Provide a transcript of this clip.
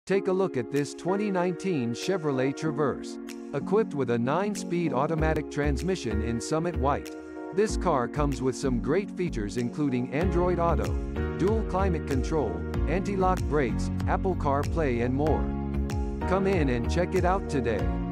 Take a look at this 2019 Chevrolet Traverse. Equipped with a 9-speed automatic transmission in Summit White. This car comes with some great features including Android Auto, dual climate control, anti-lock brakes, Apple CarPlay and more. Come in and check it out today.